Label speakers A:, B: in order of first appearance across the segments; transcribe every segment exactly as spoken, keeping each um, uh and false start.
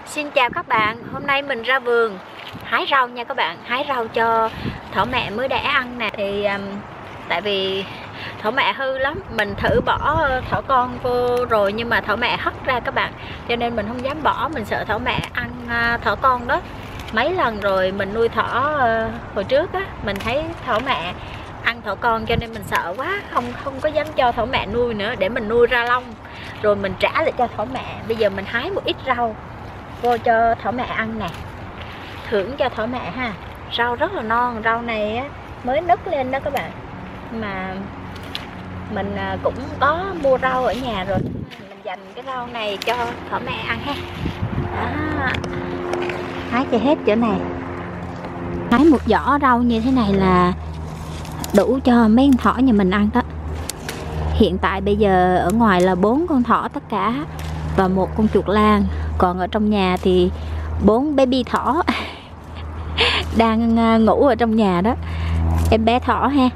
A: Xin chào các bạn, hôm nay mình ra vườn hái rau nha các bạn. Hái rau cho thỏ mẹ mới đẻ ăn nè. Thì um, tại vì thỏ mẹ hư lắm. Mình thử bỏ thỏ con vô rồi nhưng mà thỏ mẹ hất ra các bạn. Cho nên mình không dám bỏ, mình sợ thỏ mẹ ăn uh, thỏ con đó. Mấy lần rồi mình nuôi thỏ uh, hồi trước á, mình thấy thỏ mẹ ăn thỏ con cho nên mình sợ quá, không không có dám cho thỏ mẹ nuôi nữa, để mình nuôi ra lông rồi mình trả lại cho thỏ mẹ. Bây giờ mình hái một ít rau vô cho thỏ mẹ ăn nè, thưởng cho thỏ mẹ ha. Rau rất là non, rau này á, mới nứt lên đó các bạn, mà mình cũng có mua rau ở nhà rồi, mình dành cái rau này cho thỏ mẹ ăn ha. Đó, hái cho hết chỗ này. Hái một giỏ rau như thế này là đủ cho mấy con thỏ nhà mình ăn đó. Hiện tại bây giờ ở ngoài là bốn con thỏ tất cả và một con chuột lang, còn ở trong nhà thì bốn baby thỏ đang ngủ ở trong nhà đó, em bé thỏ ha.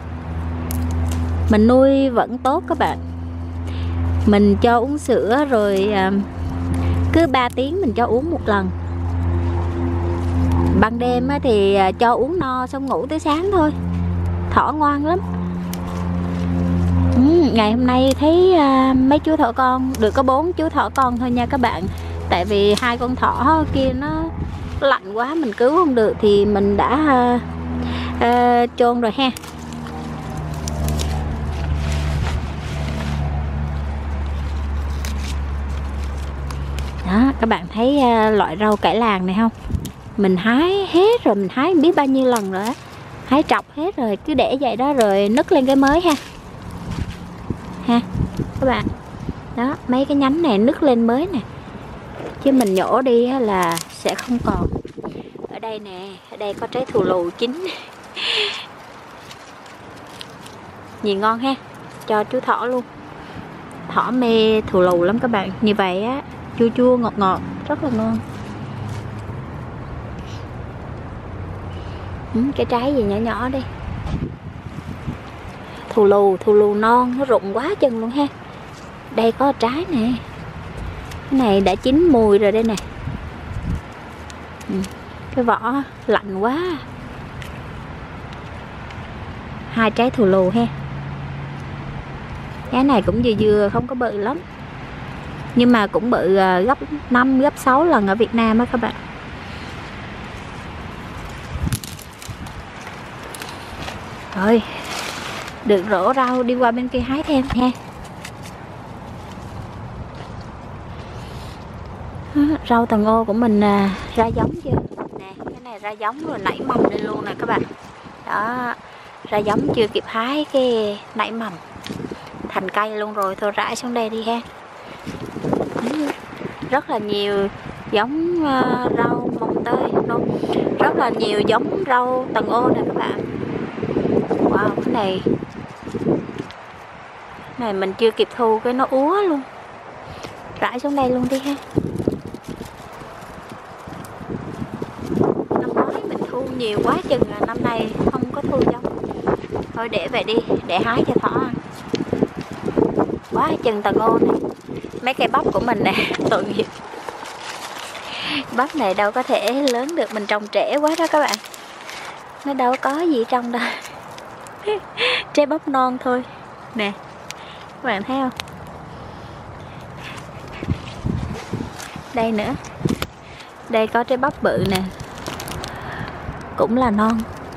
A: Mình nuôi vẫn tốt các bạn, mình cho uống sữa rồi cứ ba tiếng mình cho uống một lần. Ban đêm thì cho uống no xong ngủ tới sáng thôi, thỏ ngoan lắm. Ừ, ngày hôm nay thấy uh, mấy chú thỏ con, được có bốn chú thỏ con thôi nha các bạn. Tại vì hai con thỏ kia nó lạnh quá, mình cứu không được thì mình đã uh, uh, chôn rồi ha. Đó, các bạn thấy uh, loại rau cải làng này không? Mình hái hết rồi, mình hái biết bao nhiêu lần rồi á. Hái trọc hết rồi, cứ để vậy đó rồi nứt lên cái mới ha. Ha các bạn, đó, mấy cái nhánh này nứt lên mới nè, chứ mình nhổ đi là sẽ không còn. Ở đây nè, ở đây có trái thù lù chín nhìn ngon ha, cho chú thỏ luôn. Thỏ mê thù lù lắm các bạn, như vậy á, chua chua ngọt ngọt rất là ngon. Ừ, cái trái gì nhỏ nhỏ đi, thù lù, thù lù non, nó rụng quá chừng luôn ha. Đây có trái nè, cái này đã chín mùi rồi đây nè. Ừ, cái vỏ lạnh quá. Hai trái thù lù ha. Cái này cũng vừa vừa, không có bự lắm, nhưng mà cũng bự gấp năm, gấp sáu lần ở Việt Nam á các bạn. Rồi, được rổ rau, đi qua bên kia hái thêm ha. Rau tầng ô của mình à, ra giống chưa nè, cái này ra giống rồi, nảy mầm lên luôn nè các bạn. Đó, ra giống chưa kịp hái cái nảy mầm thành cây luôn rồi. Thôi rải xuống đây đi ha. Rất là nhiều giống uh, rau mồng tơi luôn, rất là nhiều giống rau tầng ô nè các bạn. Wow, cái này này mình chưa kịp thu cái nó úa luôn. Rải xuống đây luôn đi ha. Năm ngoái mình thu nhiều quá chừng, là năm nay không có thu giống. Thôi để vậy đi, để hái cho thỏ ăn. Quá chừng tầng ô này. Mấy cây bắp của mình nè, tội nghiệp. Bắp này đâu có thể lớn được, mình trồng trễ quá đó các bạn. Nó đâu có gì trong đâu. Trái bắp non thôi nè, các bạn thấy không? Đây nữa, đây có trái bắp bự nè, cũng là non,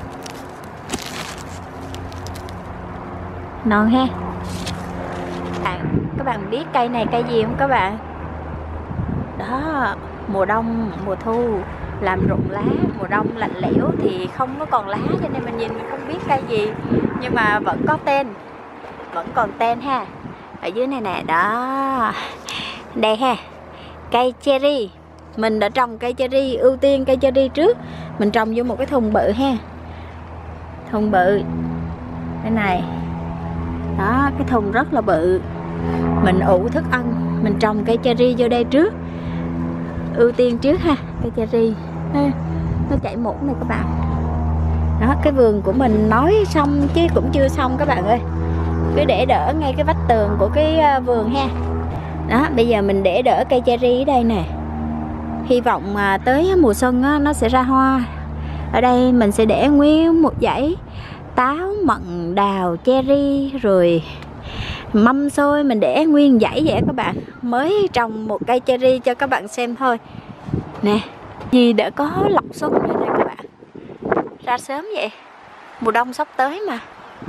A: non ha. À, các bạn biết cây này cây gì không các bạn? Đó, mùa đông, mùa thu làm rụng lá, mùa đông lạnh lẽo thì không có còn lá, cho nên mình nhìn mình không biết cây gì, nhưng mà vẫn có tên, vẫn còn tên ha. Ở dưới này nè, đó, đây ha, cây cherry. Mình đã trồng cây cherry, ưu tiên cây cherry trước. Mình trồng vô một cái thùng bự ha, thùng bự cái này đó, cái thùng rất là bự. Mình ủ thức ăn, mình trồng cây cherry vô đây trước, ưu tiên trước ha. Cây cherry nó chảy muỗng này các bạn. Đó, cái vườn của mình nói xong chứ cũng chưa xong các bạn ơi. Cứ để đỡ ngay cái vách tường của cái vườn ha. Đó, bây giờ mình để đỡ cây cherry ở đây nè. Hy vọng à, tới mùa xuân á, nó sẽ ra hoa. Ở đây mình sẽ để nguyên một dãy táo, mận, đào, cherry, rồi mâm xôi. Mình để nguyên dãy vậy các bạn. Mới trồng một cây cherry cho các bạn xem thôi. Nè, gì đã có lọc xuân rồi nè các bạn. Ra sớm vậy. Mùa đông sắp tới mà.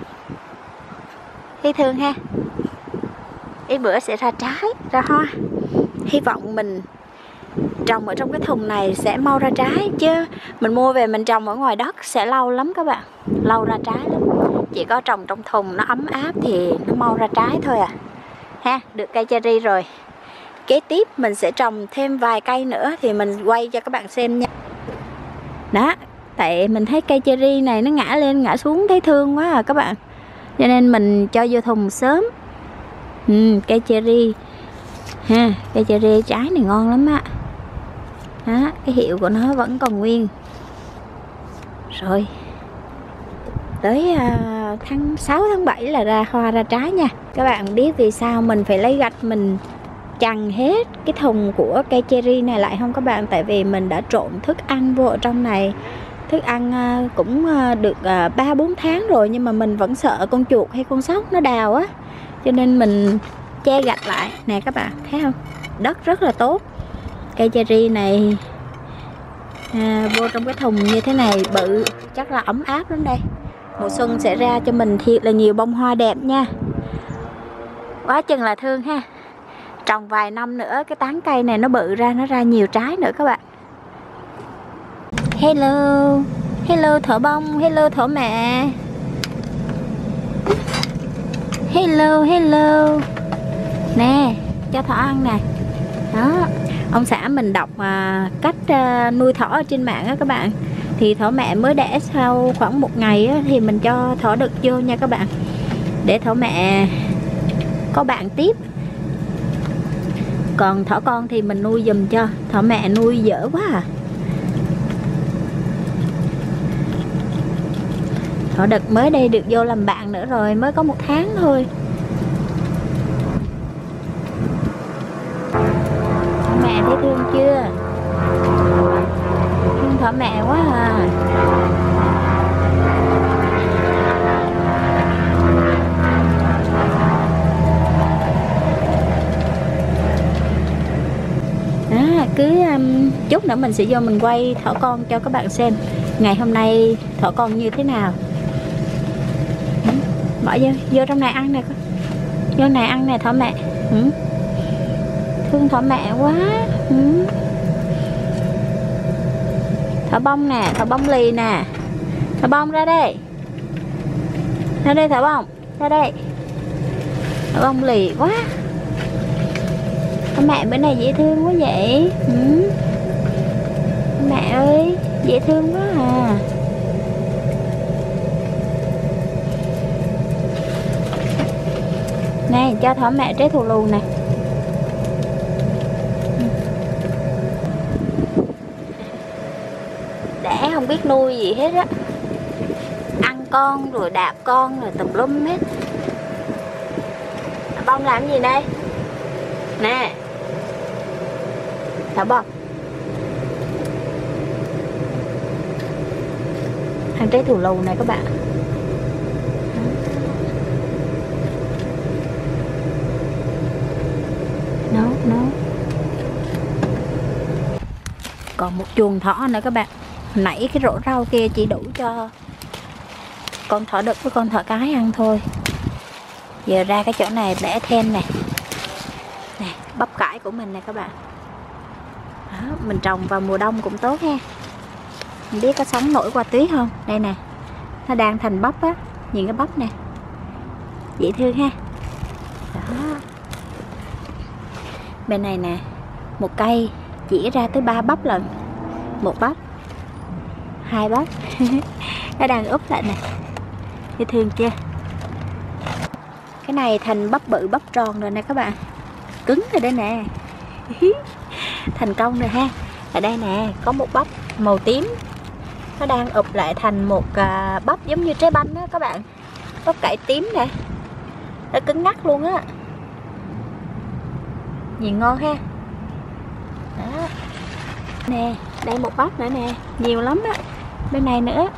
A: Thấy thương ha. Ít bữa sẽ ra trái, ra hoa. Hy vọng mình trồng ở trong cái thùng này sẽ mau ra trái, chứ mình mua về mình trồng ở ngoài đất sẽ lâu lắm các bạn, lâu ra trái lắm. Chỉ có trồng trong thùng nó ấm áp thì nó mau ra trái thôi à. Ha, được cây cherry rồi. Kế tiếp mình sẽ trồng thêm vài cây nữa thì mình quay cho các bạn xem nha. Đó, tại mình thấy cây cherry này nó ngã lên ngã xuống thấy thương quá à các bạn, cho nên mình cho vô thùng sớm. Ừ, cây cherry ha, cây cherry trái này ngon lắm á. Đó, cái hiệu của nó vẫn còn nguyên. Rồi tới uh, tháng sáu tháng bảy là ra hoa ra trái nha. Các bạn biết vì sao mình phải lấy gạch mình chằng hết cái thùng của cây cherry này lại không các bạn? Tại vì mình đã trộn thức ăn vô ở trong này. Thức ăn uh, cũng uh, được ba bốn tháng rồi, nhưng mà mình vẫn sợ con chuột hay con sóc nó đào á, cho nên mình che gạch lại. Nè các bạn thấy không? Đất rất là tốt. Cây cherry này à, vô trong cái thùng như thế này bự chắc là ấm áp lắm đây. Mùa xuân sẽ ra cho mình thiệt là nhiều bông hoa đẹp nha. Quá chừng là thương ha. Trồng vài năm nữa cái tán cây này nó bự ra, nó ra nhiều trái nữa các bạn. Hello, hello thỏ bông, hello thỏ mẹ. Hello, hello. Nè, cho thỏ ăn nè. Đó, ông xã mình đọc à, cách à, nuôi thỏ ở trên mạng á các bạn. Thì thỏ mẹ mới đẻ sau khoảng một ngày á, thì mình cho thỏ đực vô nha các bạn, để thỏ mẹ có bạn tiếp. Còn thỏ con thì mình nuôi giùm cho. Thỏ mẹ nuôi dở quá à. Thỏ đực mới đây được vô làm bạn nữa rồi, mới có một tháng thôi. Thỏ mẹ thấy thương chưa? Thương thỏ mẹ quá à. Đó, cứ um, chút nữa mình sẽ vô mình quay thỏ con cho các bạn xem ngày hôm nay thỏ con như thế nào. Bỏ vô, vô trong này ăn nè, vô này ăn nè thỏ mẹ. Ừ. Thương thỏ mẹ quá. Ừ. Thỏ bông nè, thỏ bông lì nè. Thỏ bông ra đây. Ra đây thỏ bông, ra đây. Thỏ bông lì quá. Thỏ mẹ bữa này dễ thương quá vậy. Ừ. Mẹ ơi, dễ thương quá à. Nè, cho thỏ mẹ trái thù lù nè. Đẻ không biết nuôi gì hết á. Ăn con rồi đạp con rồi tùm lum hết. Thỏ bông làm gì đây? Nè. Thỏ bông ăn trái thù lù này các bạn. Nó nó còn một chuồng thỏ nữa các bạn. Nãy cái rổ rau kia chỉ đủ cho con thỏ đực với con thỏ cái ăn thôi. Giờ ra cái chỗ này bẻ thêm nè. Nè, bắp cải của mình nè các bạn. Đó, mình trồng vào mùa đông cũng tốt ha. Không biết có sống nổi qua tưới không? Đây nè, nó đang thành bắp á. Nhìn cái bắp nè, dễ thương ha. Đó. Bên này nè, một cây chỉ ra tới ba bắp lần. Một bắp, hai bắp. Nó đang úp lại nè, dễ thương chưa? Cái này thành bắp bự bắp tròn rồi nè các bạn. Cứng rồi đây nè. Thành công rồi ha. Ở đây nè, có một bắp màu tím. Nó đang ụp lại thành một à, bắp giống như trái banh đó các bạn. Bắp cải tím nè. Nó cứng ngắc luôn á. Nhìn ngon ha. Đó. Nè, đây một bắp nữa nè, nhiều lắm á. Bên này nữa.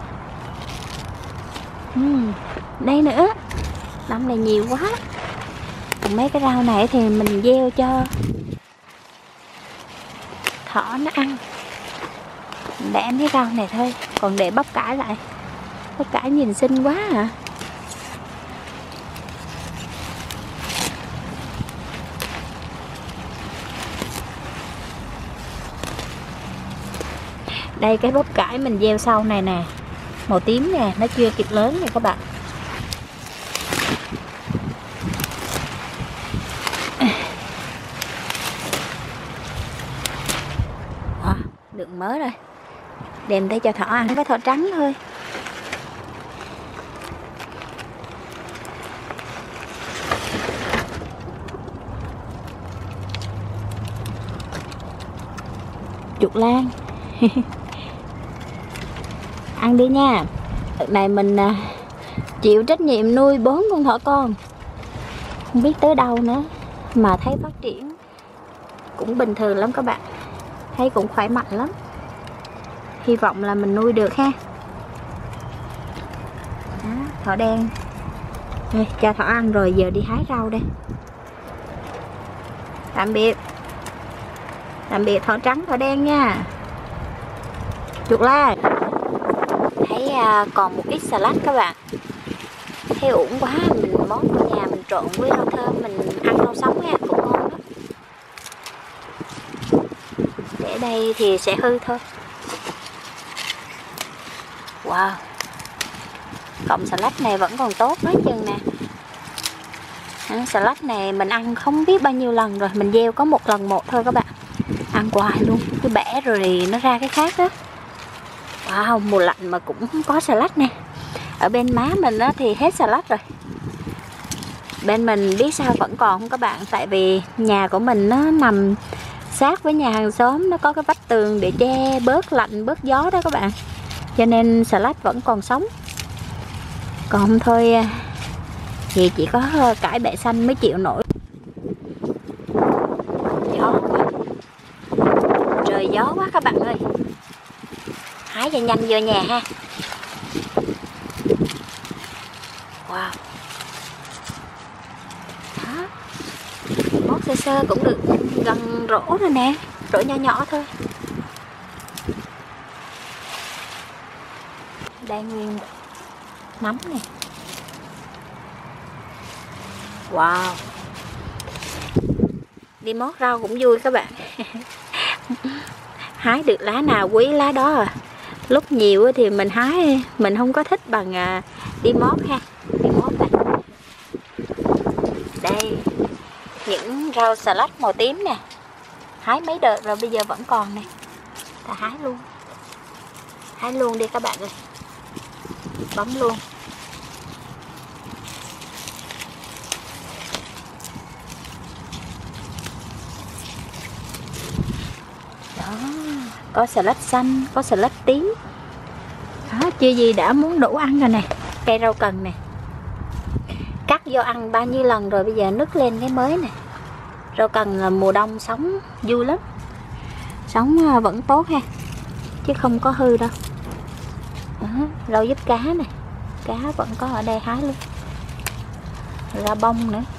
A: uhm, Đây nữa. Năm này nhiều quá. Còn mấy cái rau này thì mình gieo cho thỏ nó ăn. Để mấy rau này thôi. Còn để bắp cải lại. Bắp cải nhìn xinh quá à. Đây cái bắp cải mình gieo sau này nè, màu tím nè, nó chưa kịp lớn nè các bạn. À, được mớ rồi. Đem đây cho thỏ ăn, cái thỏ trắng thôi. Chuột lang. Ăn đi nha. Đợt này mình à, chịu trách nhiệm nuôi bốn con thỏ con. Không biết tới đâu nữa. Mà thấy phát triển cũng bình thường lắm các bạn. Thấy cũng khỏe mạnh lắm. Hy vọng là mình nuôi được ha. Đó, thỏ đen. Đây, cho thỏ ăn rồi giờ đi hái rau đây. Tạm biệt. Tạm biệt thỏ trắng, thỏ đen nha. Chuột lang. Thấy à, còn một ít salad các bạn. Thấy ổn quá, mình món ở nhà mình trộn với rau thơm, mình ăn rau sống nha, cũng ngon lắm. Để đây thì sẽ hư thôi. Wow. Cọng salad này vẫn còn tốt đó chừng nè. À, salad này mình ăn không biết bao nhiêu lần rồi, mình gieo có một lần một thôi các bạn. Ăn hoài luôn, cứ bẻ rồi thì nó ra cái khác đó. Wow, mùa lạnh mà cũng có salad nè. Ở bên má mình á, thì hết salad rồi. Bên mình biết sao vẫn còn không các bạn. Tại vì nhà của mình nó nằm sát với nhà hàng xóm. Nó có cái vách tường để che bớt lạnh bớt gió đó các bạn. Cho nên salad vẫn còn sống. Còn không thôi thì chỉ có cải bẹ xanh mới chịu nổi. Gió quá. Trời gió quá các bạn ơi. Hái cho nhanh vô nhà ha. Wow. Đó. Móc sơ sơ cũng được gần rổ rồi nè. Rổ nhỏ nhỏ thôi. Đây nguyên nấm nè. Wow. Đi mót rau cũng vui các bạn. Hái được lá nào quý lá đó à. Lúc nhiều thì mình hái, mình không có thích bằng à, đi mót ha. Đi mót này. Đây, những rau salad màu tím nè. Hái mấy đợt rồi bây giờ vẫn còn nè. Ta hái luôn. Hái luôn đi các bạn ơi. Bấm luôn. Đó, có salad xanh, có salad tím. Đó, chưa gì đã muốn đủ ăn rồi nè. Cây rau cần nè. Cắt vô ăn bao nhiêu lần rồi bây giờ nứt lên cái mới nè. Rau cần là mùa đông sống vui lắm. Sống vẫn tốt ha. Chứ không có hư đâu. Đó, rau giúp cá nè. Cá vẫn có ở đây hái luôn. Ra bông nữa.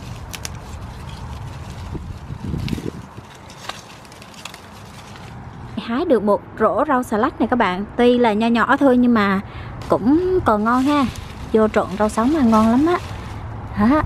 A: Hái được một rổ rau salad này các bạn. Tuy là nho nhỏ thôi nhưng mà cũng còn ngon ha. Vô trộn rau sống là ngon lắm á. Đó.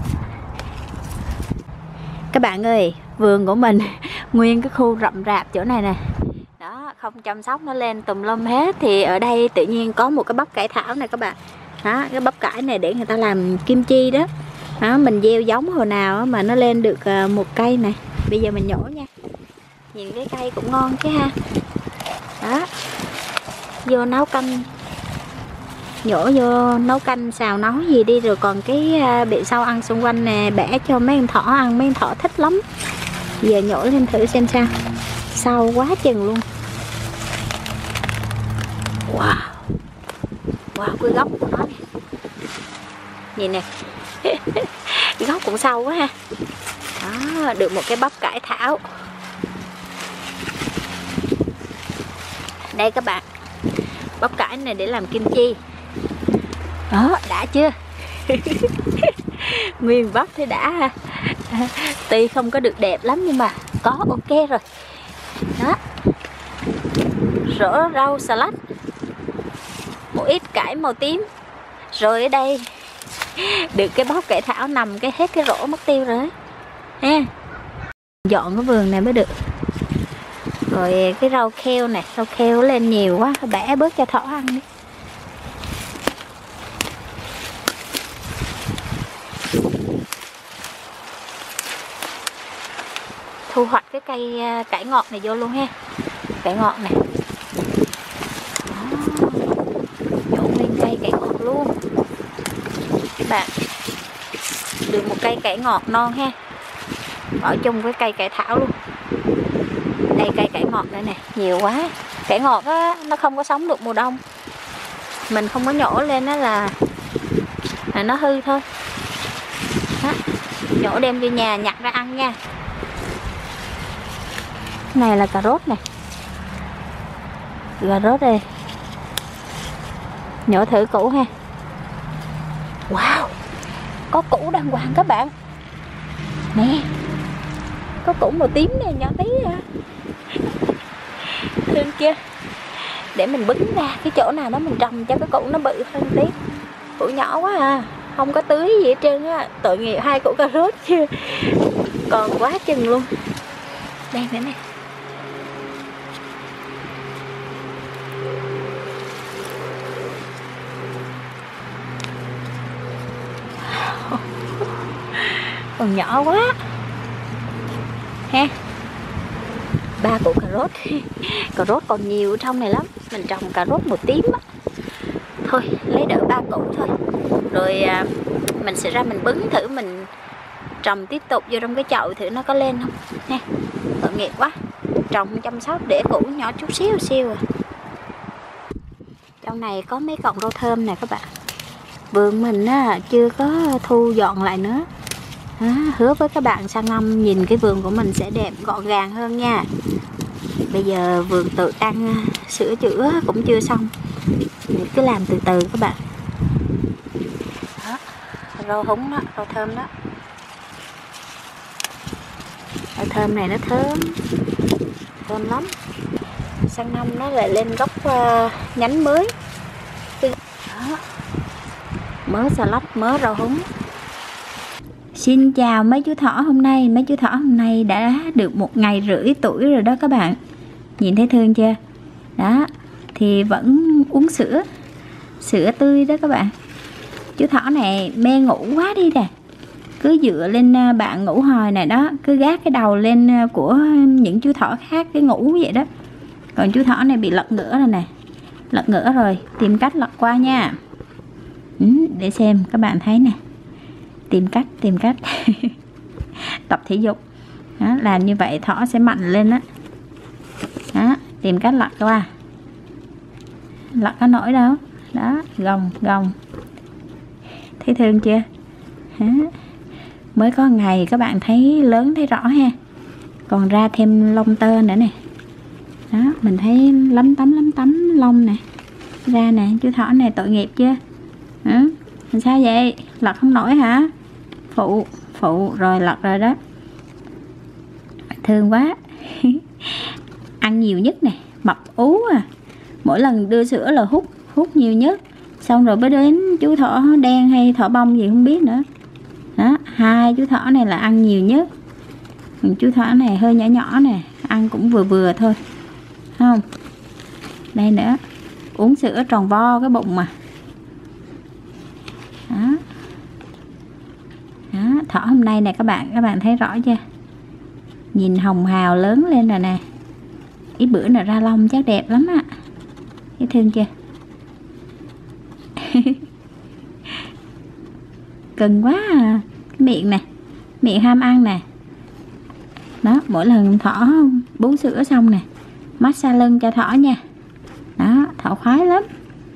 A: Các bạn ơi, vườn của mình nguyên cái khu rậm rạp chỗ này nè. Đó, không chăm sóc nó lên tùm lum hết. Thì ở đây tự nhiên có một cái bắp cải thảo này các bạn. Đó, cái bắp cải này để người ta làm kim chi đó. Đó, mình gieo giống hồi nào mà nó lên được một cây này. Bây giờ mình nhổ nha. Nhìn cái cây cũng ngon chứ ha. Đó. Vô nấu canh. Nhổ vô nấu canh xào nấu gì đi. Rồi còn cái bệ sau ăn xung quanh nè. Bẻ cho mấy con thỏ ăn. Mấy con thỏ thích lắm. Giờ nhổ lên thử xem sao. Sâu quá chừng luôn. Wow. Wow, cái gốc của nó nè. Nhìn nè. Gốc cũng sâu quá ha. Đó, được một cái bắp cải thảo. Đây các bạn, bắp cải này để làm kim chi. Đó, đã chưa? Nguyên bắp thì đã ha. Tuy không có được đẹp lắm nhưng mà có ok rồi. Đó, rổ rau salad, một ít cải màu tím. Rồi ở đây được cái bóp cải thảo nằm cái hết cái rổ mất tiêu rồi ha. Dọn cái vườn này mới được. Rồi cái rau keo này, rau keo lên nhiều quá, bẻ bớt cho thỏ ăn đi. Thu hoạch cái cây cải ngọt này vô luôn ha. Cải ngọt này. Đó. Trộn lên cây cải ngọt luôn. Các bạn, được một cây cải ngọt non ha. Bỏ chung với cây cải thảo luôn. Đây cây cải ngọt đây nè, nhiều quá. Cải ngọt á, nó không có sống được mùa đông. Mình không có nhổ lên đó là, là nó hư thôi. Đó. Nhổ đem vô nhà nhặt ra ăn nha. Cái này là cà rốt này. Cà rốt đây. Nhổ thử củ ha. Wow, có củ đàng hoàng các bạn. Nè, có củ màu tím này nhỏ tí à. Thương chưa? Để mình bứng ra cái chỗ nào đó mình trồng cho cái củ nó bự hơn tí. Củ nhỏ quá à, không có tưới gì hết trơn á. Tội nghiệp hai củ cà rốt chưa, còn quá chừng luôn. Đây nữa nè. Còn nhỏ quá ha. Ba củ cà rốt. Cà rốt còn nhiều trong này lắm. Mình trồng cà rốt màu tím á. Thôi lấy đỡ ba củ thôi. Rồi à, mình sẽ ra mình bứng thử, mình trồng tiếp tục vô trong cái chậu thử nó có lên không nha. Tội nghiệp quá, trồng chăm sóc để củ nhỏ chút xíu xíu à. Trong này có mấy cọng rau thơm nè các bạn. Vườn mình á, chưa có thu dọn lại nữa. Đó, hứa với các bạn sang năm nhìn cái vườn của mình sẽ đẹp gọn gàng hơn nha. Bây giờ vườn tự đang sửa chữa cũng chưa xong, mình cứ làm từ từ các bạn. Đó, rau húng đó, rau thơm đó. Rau thơm này nó thơm, thơm lắm. Sang năm nó lại lên gốc uh, nhánh mới. Đó, mớ salad, mớ rau húng. Xin chào mấy chú thỏ hôm nay. Mấy chú thỏ hôm nay đã được một ngày rưỡi tuổi rồi đó các bạn. Nhìn thấy thương chưa? Đó, thì vẫn uống sữa. Sữa tươi đó các bạn. Chú thỏ này mê ngủ quá đi nè. Cứ dựa lên bạn ngủ hồi này đó. Cứ gác cái đầu lên của những chú thỏ khác cái ngủ vậy đó. Còn chú thỏ này bị lật ngửa rồi nè. Lật ngửa rồi, tìm cách lật qua nha. Ừ, để xem các bạn thấy nè. Tìm cách, tìm cách tập thể dục đó, làm như vậy thỏ sẽ mạnh lên đó. Đó, tìm cách lật qua. Lật có nổi đâu. Đó, gồng, gồng. Thấy thương chưa? Đó. Mới có ngày các bạn thấy lớn thấy rõ ha. Còn ra thêm lông tơ nữa nè. Đó, mình thấy lấm tấm lấm tấm lông nè. Ra nè, chú thỏ này tội nghiệp chưa? Đó. Sao vậy? Lật không nổi hả? Phụ, phụ rồi lật rồi đó. Thương quá. Ăn nhiều nhất nè, mập ú à. Mỗi lần đưa sữa là hút, hút nhiều nhất. Xong rồi mới đến chú thỏ đen hay thỏ bông gì không biết nữa. Đó, hai chú thỏ này là ăn nhiều nhất. Chú thỏ này hơi nhỏ nhỏ nè, ăn cũng vừa vừa thôi. Không? Đây nữa, uống sữa tròn vo cái bụng mà. Đó. Đó, thỏ hôm nay nè các bạn, các bạn thấy rõ chưa? Nhìn hồng hào lớn lên rồi nè. Ít bữa nữa ra lông chắc đẹp lắm á. Thấy thương chưa? Cưng quá à. Cái miệng nè, miệng ham ăn nè. Đó, mỗi lần thỏ bú sữa xong nè, massage lưng cho thỏ nha. Đó, thỏ khoái lắm.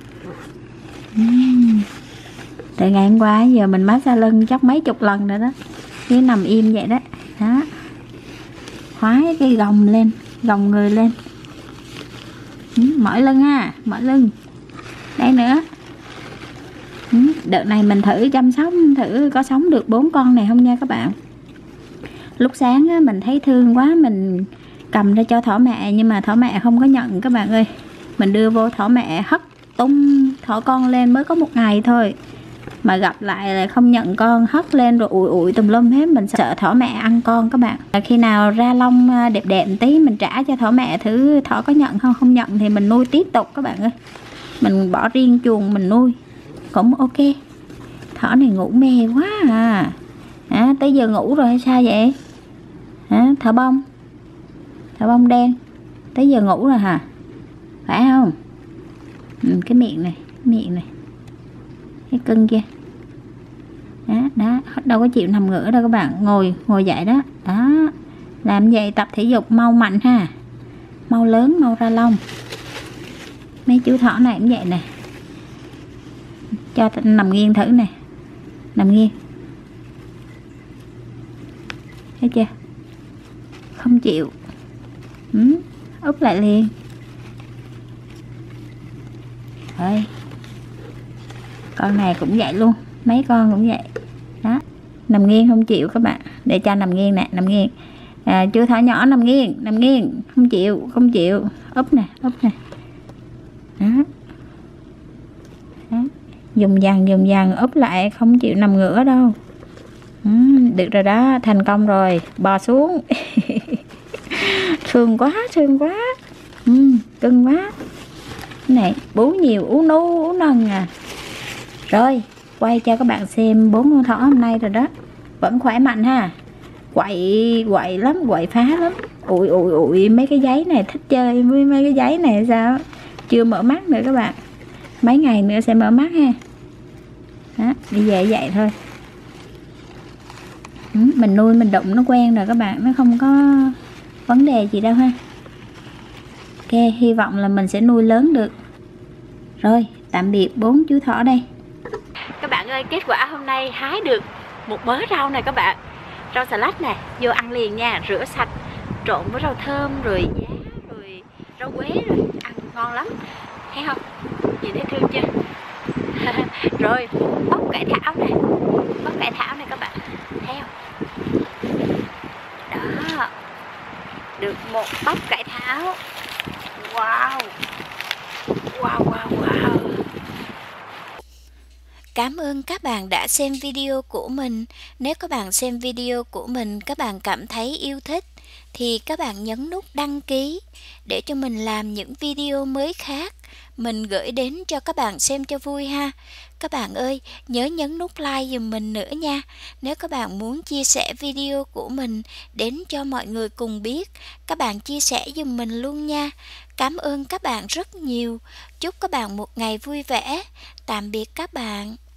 A: uhm. Từ ngày hôm qua giờ mình massage lưng chắc mấy chục lần rồi đó. Cứ nằm im vậy đó. Đó, khoái cái gồng lên, gồng người lên. Ừ, mỏi lưng ha, mỏi lưng. Đây nữa. Ừ, đợt này mình thử chăm sóc thử có sống được bốn con này không nha các bạn. Lúc sáng á, mình thấy thương quá, mình cầm ra cho thỏ mẹ nhưng mà thỏ mẹ không có nhận các bạn ơi. Mình đưa vô thỏ mẹ hất tung thỏ con lên, mới có một ngày thôi mà gặp lại là không nhận con, hất lên rồi ủi ủi tùm lum hết. Mình sợ thỏ mẹ ăn con các bạn. Khi nào ra lông đẹp đẹp một tí mình trả cho thỏ mẹ thử thỏ có nhận không, không nhận thì mình nuôi tiếp tục các bạn ơi. Mình bỏ riêng chuồng mình nuôi cũng ok. Thỏ này ngủ mê quá à. À, tới giờ ngủ rồi hay sao vậy? À, thỏ bông thỏ bông đen tới giờ ngủ rồi hả, phải không? Ừ, cái miệng này, miệng này, cái cưng kia đó, đó, đâu có chịu nằm ngửa đâu các bạn. Ngồi ngồi dậy đó. Đó, làm vậy tập thể dục mau mạnh ha, mau lớn mau ra lông. Mấy chú thỏ này cũng vậy nè, cho nằm nghiêng thử nè, nằm nghiêng, thấy chưa, không chịu. Ừ, úp lại liền. Rồi con này cũng vậy luôn, mấy con cũng vậy đó, nằm nghiêng không chịu các bạn. Để cho nằm nghiêng nè, nằm nghiêng. À, chú thỏ nhỏ nằm nghiêng, nằm nghiêng không chịu, không chịu. Úp nè, úp nè. Đó. Đó. Dùng dần dùng dần úp lại, không chịu nằm ngửa đâu. Ừ, được rồi đó, thành công rồi. Bò xuống. Thương quá, thương quá. Ừ, cưng quá. Cái này bú nhiều, ú nú, ú nần à. Rồi, quay cho các bạn xem bốn con thỏ hôm nay rồi đó. Vẫn khỏe mạnh ha. Quậy, quậy lắm, quậy phá lắm. Ủi, ủi, ủi, mấy cái giấy này thích chơi với mấy cái giấy này sao? Chưa mở mắt nữa các bạn. Mấy ngày nữa sẽ mở mắt ha. Đó, đi về vậy thôi. Ừ, mình nuôi mình đụng nó quen rồi các bạn, nó không có vấn đề gì đâu ha. Ok, hy vọng là mình sẽ nuôi lớn được. Rồi, tạm biệt bốn chú thỏ đây. Các bạn ơi, kết quả hôm nay hái được một mớ rau này các bạn. Rau xà lách nè, vô ăn liền nha, rửa sạch, trộn với rau thơm, rồi giá, rồi rau quế, rồi ăn ngon lắm. Thấy không? Nhìn thấy thương chưa? Rồi, bóc cải thảo này, bóc cải thảo này các bạn, thấy không? Đó, được một bóc cải thảo. Wow, wow, wow, wow. Cảm ơn các bạn đã xem video của mình. Nếu các bạn xem video của mình các bạn cảm thấy yêu thích thì các bạn nhấn nút đăng ký để cho mình làm những video mới khác mình gửi đến cho các bạn xem cho vui ha. Các bạn ơi, nhớ nhấn nút like giùm mình nữa nha. Nếu các bạn muốn chia sẻ video của mình đến cho mọi người cùng biết, các bạn chia sẻ giùm mình luôn nha. Cảm ơn các bạn rất nhiều. Chúc các bạn một ngày vui vẻ. Tạm biệt các bạn.